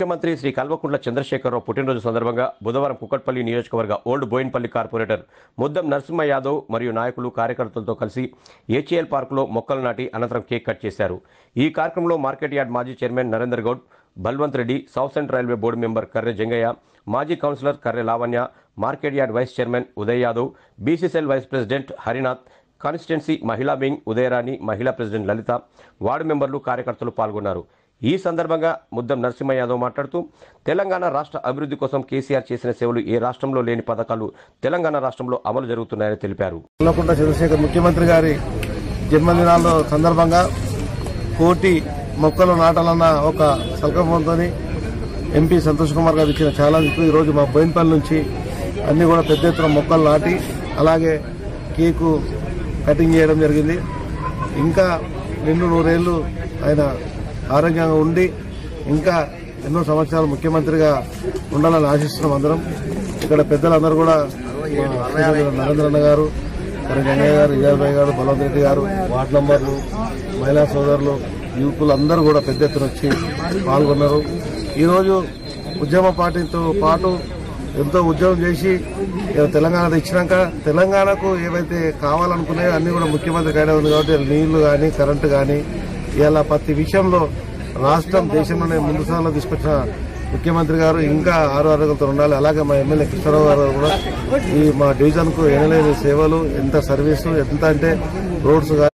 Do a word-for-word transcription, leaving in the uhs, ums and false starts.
ముఖ్యమంత్రి శ్రీ కల్వకుంట్ల చంద్రశేఖరరావు పుట్టినరోజు సందర్భంగా బుధవారం కుకట్పల్లి నియోజకవర్గ ఓల్డ్ బోయిన్పల్లి కార్పొరేటర్ ముద్దం నరసింహ యాదవ్ మరియు నాయకులు కార్యకర్తలతో కలిసి ఏచీఎల్ పార్కులో మొక్కలు నాటి అనంతరం కేక్ కట్ చేశారు. ఈ కార్యక్రమంలో మార్కెట్ యార్డ్ మాజీ chairman Narender Goud, Balwant Reddy, south central railway board member Karre Jangaiah, మాజీ councillor Karre Lavanya, market yard vice chairman Uday Yadav, BCCL vice president Harinath, constituency మహిళా వింగ్ ఉదయరాణి, మహిళా ప్రెసిడెంట్ లలిత, వార్డు మెంబర్లు, కార్యకర్తలు పాల్గొన్నారు. ఈ సందర్భంగా ముద్దం నరసింహ యాదవ్ మాట్లాడుతూ తెలంగాణ రాష్ట్ర అభివృద్ధి కోసం కేసీఆర్ చేసిన సేవలు ఏ రాష్ట్రంలో లేని పథకాలు తెలంగాణ రాష్ట్రంలో అమలు జరుగుతున్నాయని తెలిపారు. కల్వకుంట్ల చంద్రశేఖర్ ముఖ్యమంత్రి గారి జన్మదినాల సందర్భంగా కోటి మొక్కలు నాటాలన్న ఒక సంకల్పంతో ఎంపీ సంతోష్ కుమార్ గారు ఇచ్చిన ఛాలెంజ్ ఈ రోజు మా బోయిన్పల్లి నుంచి అన్ని కూడా పెద్ద ఎత్తున మొక్కలు నాటి అలాగే కేకు కటింగ్ చేయడం జరిగింది. ఇంకా రెండు నూరేళ్లు ఆయన ఆరోగ్యంగా ఉండి ఇంకా ఎన్నో సంవత్సరాలు ముఖ్యమంత్రిగా ఉండాలని ఆశిస్తున్నాం అందరం. ఇక్కడ పెద్దలందరూ కూడా నరేంద్ర అన్న గారు, జంగయ్య గారు, విజయభాయ్ గారు, బలవంత్ రెడ్డి గారు, వార్డు నంబర్లు, మహిళా సోదరులు, యువకులు అందరూ కూడా పెద్ద ఎత్తున వచ్చి పాల్గొన్నారు. ఈరోజు ఉద్యమ పార్టీతో పాటు ఎంతో ఉద్యమం చేసి తెలంగాణ తెచ్చినాక తెలంగాణకు ఏవైతే కావాలనుకున్నాయో అన్ని కూడా ముఖ్యమంత్రి కాడే ఉంది కాబట్టి నీళ్లు కానీ కరెంటు కానీ ఇలా ప్రతి విషయంలో రాష్ట్రం దేశంలోనే ముందు స్థానంలో తీసుకొచ్చిన ముఖ్యమంత్రి గారు ఇంకా ఆరు ఆరోగ్యంతో ఉండాలి. అలాగే మా ఎమ్మెల్యే కృష్ణారావు గారు కూడా ఈ మా డివిజన్ కు ఎనలేని సేవలు, ఎంత సర్వీసు, ఎంత అంటే రోడ్స్